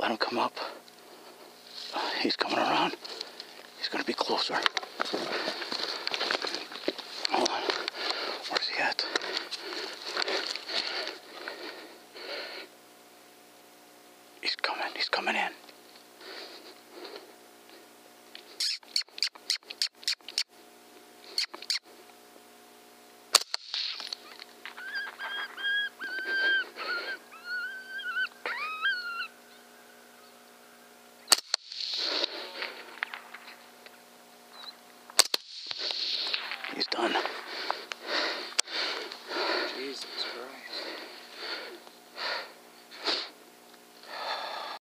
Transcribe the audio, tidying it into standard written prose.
Let him come up. He's coming around. He's going to be closer. Hold on. Where's he at? He's coming. He's coming in.